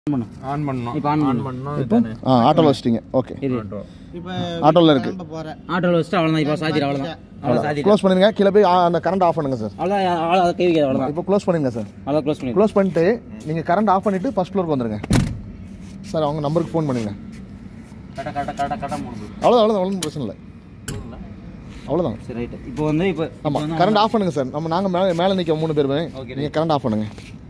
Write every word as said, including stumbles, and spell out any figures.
on பண்ணனும் இப்போ on பண்ணனும் இப்போ ஆ ஆட்டோல வச்சிட்டீங்க ஓகே இப்போ ஆட்டோல இருக்கு ஆட்டோல வச்சிட்டு அவ்வளவுதான் இப்போ சாத்திர அவ்வளவுதான் அவ்வளவு சாத்திர க்ளோஸ் பண்ணுங்க கீழ போய் அந்த கரண்ட் ஆஃப் பண்ணுங்க சார் அவ்வளவு அவ்வளவு கை வைக்க அவ்வளவுதான் இப்போ க்ளோஸ் பண்ணுங்க சார் அவ்வளவு க்ளோஸ் பண்ணி க்ளோஸ் பண்ணிட்டு நீங்க கரண்ட் ஆஃப் பண்ணிட்டு ஃபர்ஸ்ட் ஃப்ளோருக்கு வந்துருங்க சார் அவங்க நம்பருக்கு ஃபோன் பண்ணுங்க கட கட கட கட மூணு அவ்வளவுதான் அவ்வளவுதான் ஒன்றும் பிரச்சனை இல்லை அவ்வளவுதான் சரி ரைட் இப்போ வந்து இப்போ ஆமா கரண்ட் ஆஃப் பண்ணுங்க சார் நம்ம நாங்க மேல மேல நிக்க மூணு பேருமே நீங்க கரண்ட் ஆஃப் பண்ணுங்க